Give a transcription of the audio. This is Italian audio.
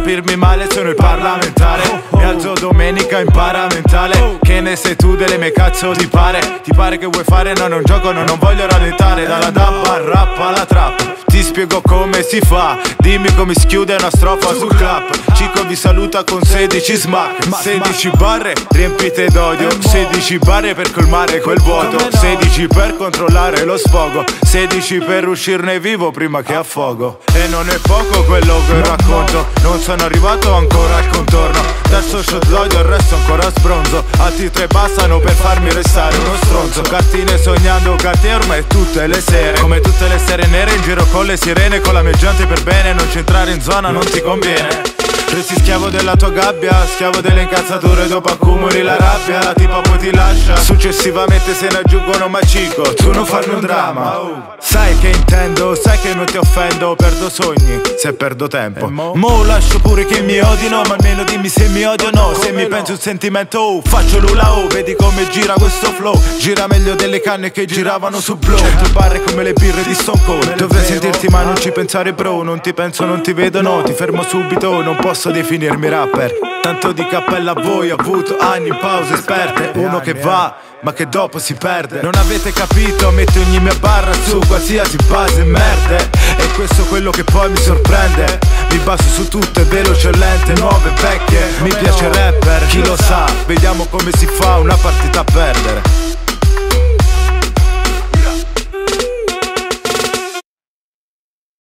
capirmi male sono il parlamentare. Mi alzo domenica in paramentale. Che ne sei tu delle mie cazzo ti pare? Ti pare che vuoi fare? No, non gioco, no, non voglio rallentare. Dalla dabba al rap alla trap. Ti spiego come si fa. Dimmi come si chiude una strofa sul clap. Cico vi saluta con 16 smack. 16 barre riempite d'odio. 16 barre per colmare quel vuoto. 16 per controllare lo sfogo. 16 per uscirne vivo prima che affogo. E non è poco quello che racconto. Non sono arrivato ancora al contorno. Terzo shot d'odio, il resto ancora sbronzo. Altri 3 bastano per farmi restare uno stronzo. Cartine sognando carte ormai tutte le sere. Come tutte le sere nere in giro con le sirene. Con la mia gente per bene. Non c'entrare in zona non ti conviene. Resti schiavo della tua gabbia, schiavo delle incazzature, dopo accumuli la rabbia, la tipa poi ti lascia. Successivamente se ne aggiungono macico, tu non farmi un dramma. Sai che intendo, sai che non ti offendo, perdo sogni se perdo tempo. Mo lascio pure che mi odino, ma almeno dimmi se mi odio o no. Se mi pensi un sentimento, faccio l'ula, vedi come gira questo flow. Gira meglio delle canne che giravano su Blow. 100 barre come le birre di Stone Cold. Dovrei sentirti ma non ci pensare bro. Non ti penso, non ti vedo, no, ti fermo subito. Non posso definirmi rapper. Tanto di cappella a voi, ho avuto anni in pause esperte. Uno che va ma che dopo si perde. Non avete capito, metto ogni mia barra su qualsiasi base merde. E questo è quello che poi mi sorprende. Mi baso su tutte, veloce e lente, nuove e vecchie. Mi piace rapper, chi lo sa. Vediamo come si fa una partita a perdere.